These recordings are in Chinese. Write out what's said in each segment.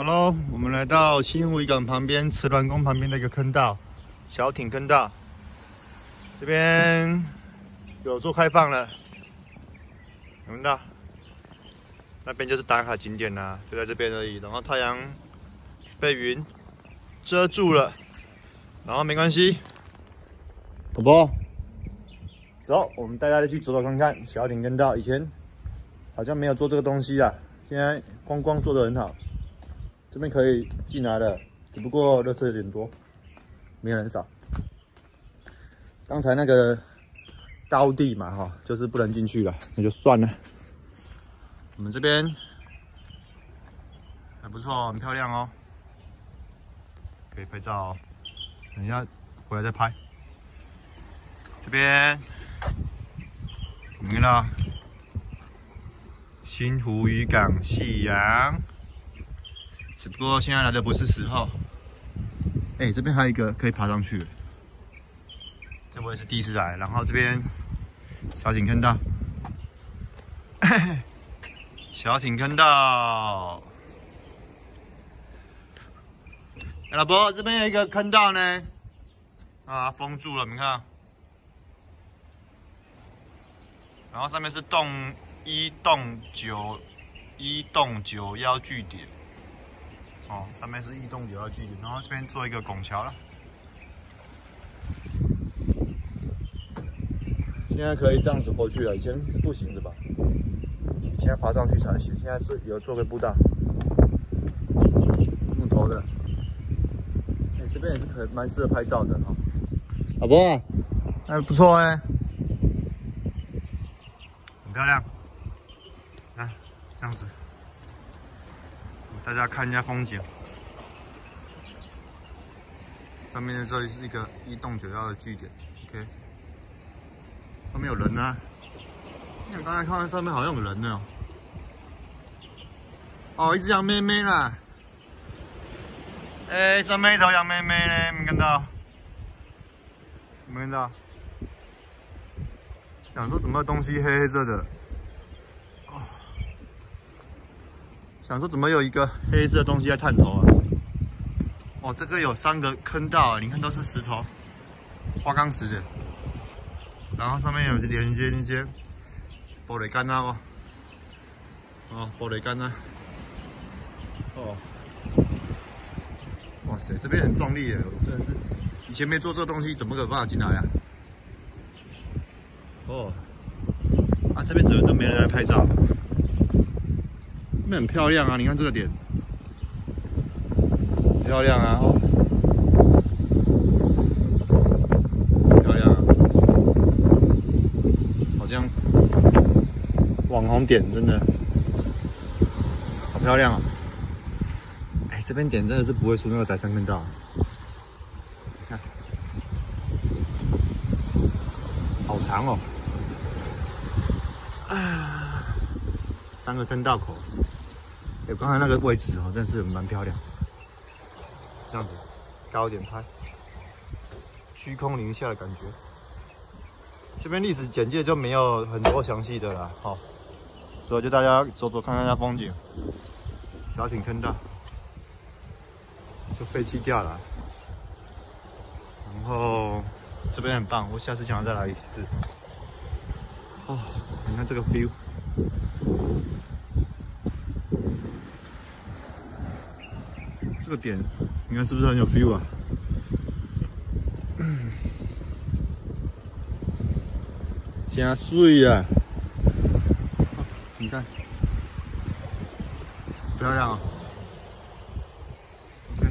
Hello， 我们来到新湖渔港旁边慈銮宫旁边的一个坑道，小艇坑道。这边有做开放了，有看到？那边就是打卡景点啦，就在这边而已。然后太阳被云遮住了，然后没关系。宝宝，走，我们带大家去走走看看小艇坑道。以前好像没有做这个东西啊，现在观光做得很好。 这边可以进来了，只不过垃圾有点多，没有人扫。刚才那个高地嘛，哈，就是不能进去了，那就算了。我们这边还不错，很漂亮哦，可以拍照哦。等一下回来再拍。这边我们看到新湖渔港夕阳。 只不过现在来的不是时候。哎，这边还有一个可以爬上去，这我也是第一次来。然后这边小艇坑道，小艇坑道。哎，老伯，这边有一个坑道呢，啊，封住了，你看。然后上面是洞1、洞9、洞91据点。 哦，上面是1、洞9据点，然后这边做一个拱桥了。现在可以这样子过去了，以前是不行的吧？现在爬上去才行。现在是有做个步道，木头的。哎，这边也是蛮适合拍照的哈。老伯，还不错哎，很漂亮。来，这样子。 大家看一下风景，上面这是一个1、洞91的据点 ，OK， 上面有人呢、啊，我刚才看到上面好像有人呢、哦，一只羊妹妹啦，哎，上面一头羊妹妹呢，没看到？没看到？想说怎么东西黑黑色的？ 想说怎么有一个黑色的东西在探头啊？哦，这个有3个坑道啊，你看都是石头，花岗石的，然后上面有连接那些玻璃杆啊，哦，玻璃杆啊，哦，哇塞，这边很壮丽耶，真的是，以前没做这个东西，怎么有办法进来啊？哦，啊，这边怎么都没人来拍照？ 很漂亮啊！你看这个点，很漂亮啊！哦，很漂亮啊！好像网红点，真的好漂亮啊！哎，这边点真的是不会输那个载山坑道，你看，好长哦！3个坑道口。 有刚才那个位置哦，真是蛮漂亮。这样子，高一点拍，虚空零下的感觉。这边历史简介就没有很多详细的啦，好，所以就大家走走看看一下风景。小艇坑道，就废弃掉了。然后这边很棒，我下次想要再来一次。哦，你看这个 view。 这个点，你看是不是很有 feel 啊？真水啊！你看，漂亮啊 ！OK，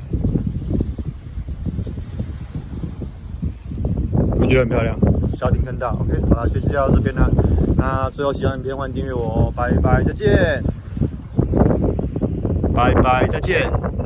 我觉得很漂亮，小艇坑道 OK， 好了，就介绍到这边了。那最后喜欢影片欢迎订阅我，拜拜，再见，拜拜，再见。